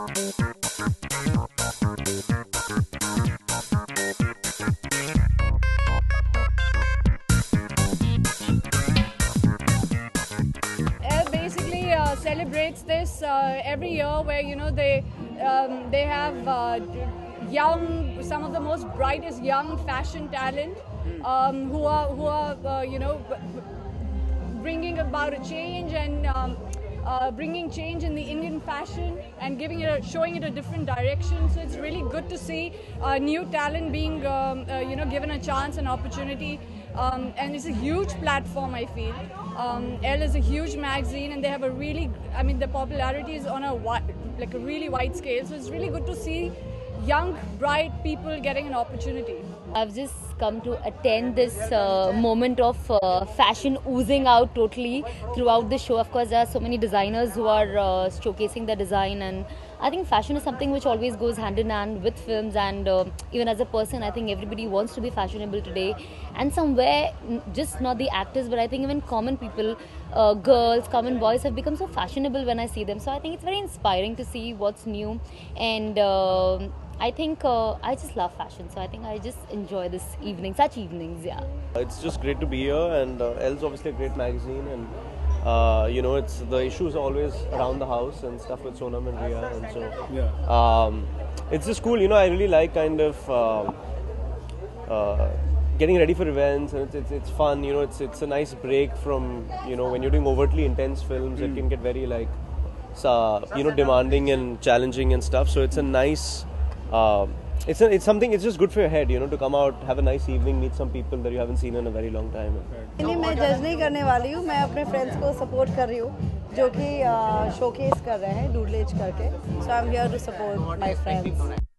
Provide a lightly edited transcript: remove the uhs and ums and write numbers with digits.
Basically celebrates this every year, where they have some of the most brightest young fashion talent who are bringing about a change and bringing change in the Indian fashion and showing it a different direction. So it's really good to see new talent being given a chance and opportunity. And it's a huge platform, I feel. Elle is a huge magazine, and they have the popularity is on a really wide scale. So it's really good to see young, bright people getting an opportunity. I've just come to attend this moment of fashion oozing out totally throughout the show. Of course, there are so many designers who are showcasing their design, and I think fashion is something which always goes hand in hand with films, and even as a person, I think everybody wants to be fashionable today. And somewhere, just not the actors, but I think even common people, girls, common boys have become so fashionable when I see them. So I think it's very inspiring to see what's new, and I think I just love fashion, so I think I just enjoy this evening, such evenings, yeah. It's just great to be here, and Elle's obviously a great magazine, and it's the issues are always around the house and stuff with Sonam and Riya, and so it's just cool. I really like kind of getting ready for events, and it's fun. It's a nice break from when you're doing overtly intense films. It can get very demanding and challenging and stuff. So it's a nice. It's something. It's just good for your head, to come out, have a nice evening, meet some people that you haven't seen in a very long time. नहीं, मैं जज नहीं करने वाली हूँ. मैं अपने friends को सपोर्ट कर रही हूँ जो कि शोकेस कर रहे हैं डूडलेज करके. So I'm here to support my friends.